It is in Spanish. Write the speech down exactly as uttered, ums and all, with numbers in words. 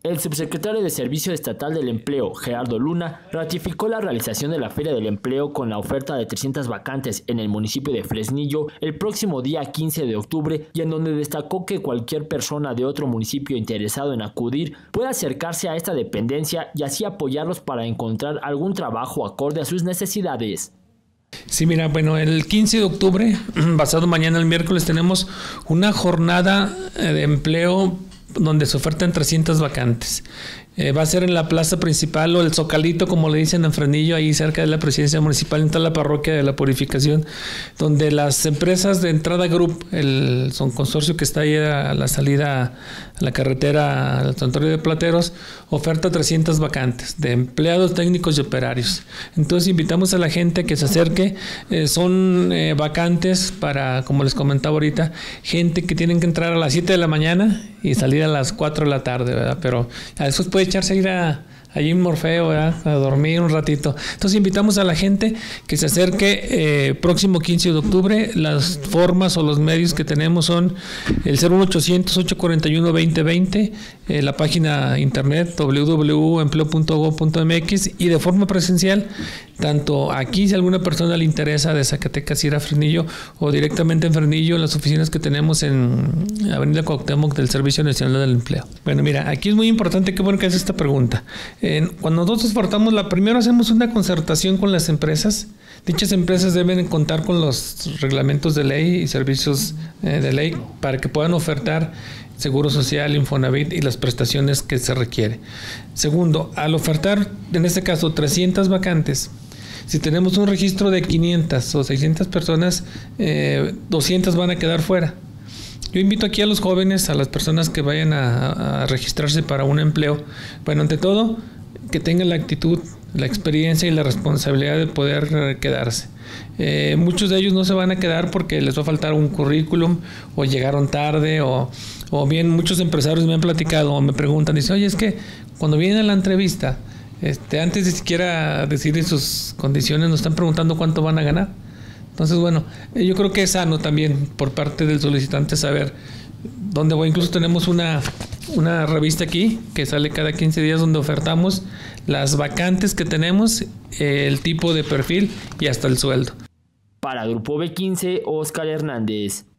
El subsecretario de Servicio Estatal del Empleo, Gerardo Luna, ratificó la realización de la Feria del Empleo con la oferta de trescientas vacantes en el municipio de Fresnillo el próximo día quince de octubre, y en donde destacó que cualquier persona de otro municipio interesado en acudir puede acercarse a esta dependencia y así apoyarlos para encontrar algún trabajo acorde a sus necesidades. Sí, mira, bueno, el quince de octubre, pasado mañana el miércoles, tenemos una jornada de empleo donde se ofertan trescientas vacantes. Eh, va a ser en la plaza principal o el Zocalito, como le dicen en Fresnillo, ahí cerca de la presidencia municipal, en toda la parroquia de la Purificación, donde las empresas de Entrada Group, el son consorcio que está ahí a la salida a la carretera al Santuario de Plateros, oferta trescientas vacantes de empleados técnicos y operarios. Entonces invitamos a la gente que se acerque. Eh, son eh, vacantes para, como les comentaba ahorita, gente que tienen que entrar a las siete de la mañana y salir a las cuatro de la tarde, ¿verdad? Pero a eso puede echarse a ir a allí en Morfeo, ¿verdad? A dormir un ratito. Entonces invitamos a la gente que se acerque eh, próximo quince de octubre. Las formas o los medios que tenemos son el cero uno ochocientos, ocho cuarenta y uno, veinte veinte, eh, la página internet doble u doble u doble u punto empleo punto gob punto m x, y de forma presencial, tanto aquí si a alguna persona le interesa de Zacatecas ir a Fresnillo, o directamente en Fresnillo, en las oficinas que tenemos en Avenida Cuauhtémoc del Servicio Nacional del Empleo. Bueno, mira, aquí es muy importante, qué bueno que haces esta pregunta. Eh, cuando nosotros portamos, la primero hacemos una concertación con las empresas. Dichas empresas deben contar con los reglamentos de ley y servicios eh, de ley para que puedan ofertar Seguro Social, Infonavit y las prestaciones que se requiere. Segundo, al ofertar, en este caso, trescientas vacantes, si tenemos un registro de quinientas o seiscientas personas, eh, doscientas van a quedar fuera. Yo invito aquí a los jóvenes, a las personas que vayan a, a registrarse para un empleo, bueno, ante todo, que tengan la actitud, la experiencia y la responsabilidad de poder quedarse. Eh, muchos de ellos no se van a quedar porque les va a faltar un currículum, o llegaron tarde, o, o bien muchos empresarios me han platicado o me preguntan, dicen, oye, es que cuando vienen a la entrevista, este, antes de siquiera decir sus condiciones, nos están preguntando cuánto van a ganar. Entonces, bueno, yo creo que es sano también por parte del solicitante saber dónde voy. Incluso tenemos una, una revista aquí que sale cada quince días donde ofertamos las vacantes que tenemos, el tipo de perfil y hasta el sueldo. Para Grupo B quince, Oscar Hernández.